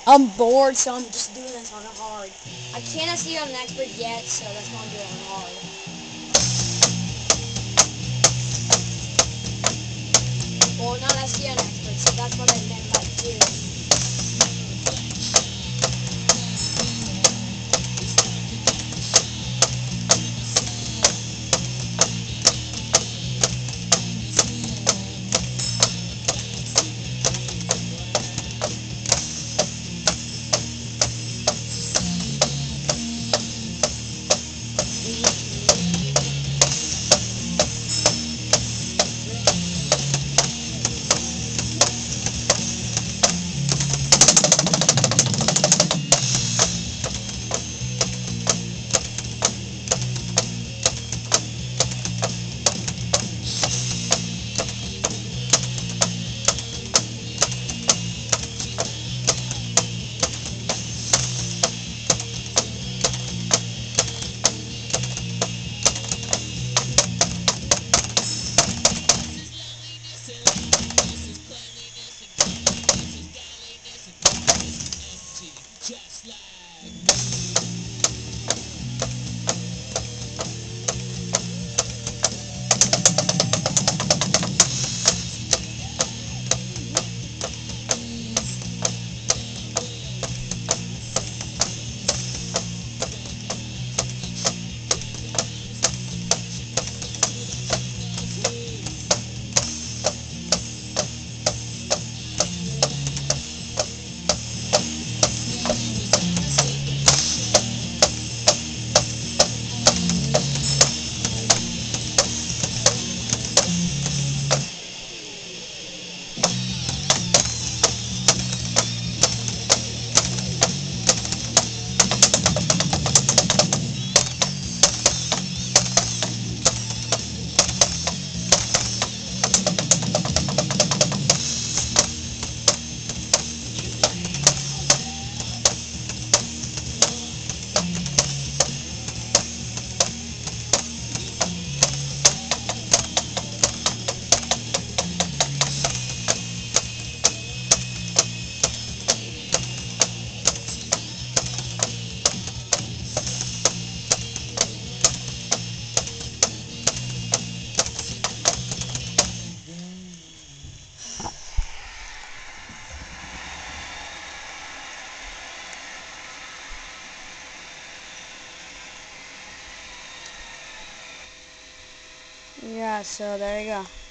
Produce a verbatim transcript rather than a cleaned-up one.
I'm bored, so I'm just doing this on hard. I cannot see on an expert yet, so that's why I'm doing it on hard. Well, not S T on expert, so that's what I meant by doing. Yeah, so there you go.